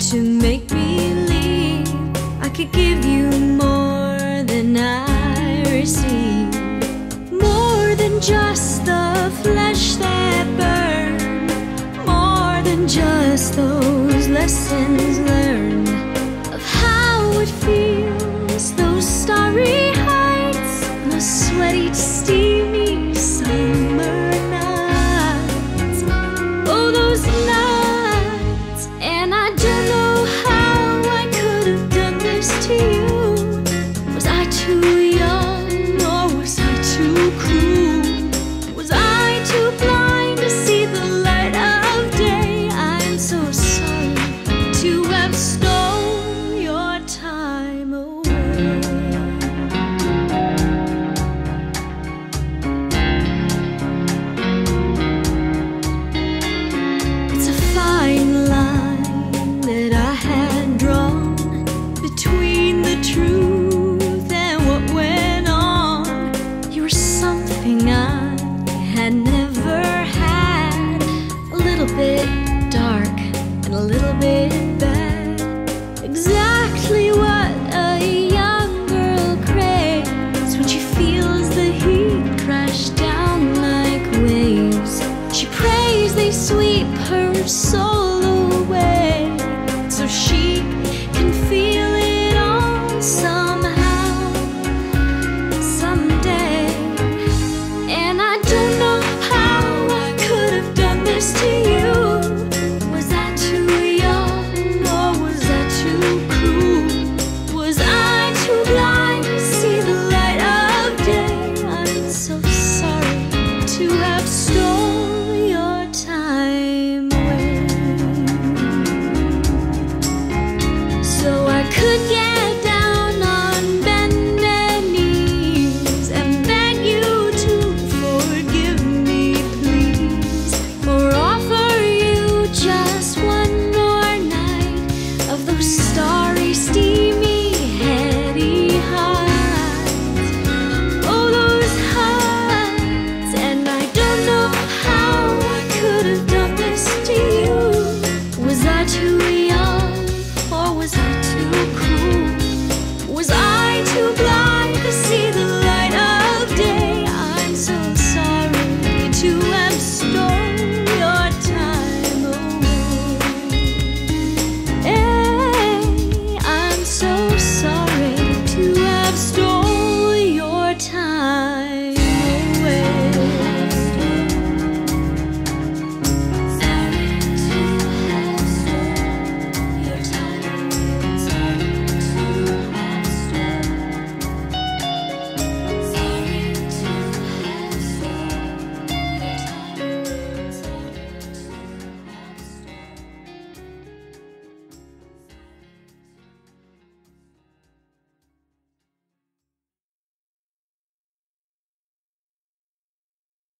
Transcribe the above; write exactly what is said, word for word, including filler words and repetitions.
to make believe I could give you more than I receive, more than just the flesh that burned, more than just those lessons learned of how it feels, those starry heights, those sweaty, steamy summer nights. Oh, those nights. And I don't know how I could have done this to you. Was I too young, or was I too cruel? Was I too blind to see the light of day? I'm so sorry to have stolen your time away. It's a fine line that I had drawn between the truth and what went on. You were something I had never had, a little bit dark and a little bit bad, exactly what a young girl craves when she feels the heat crash down like waves. She prays they sweep her soul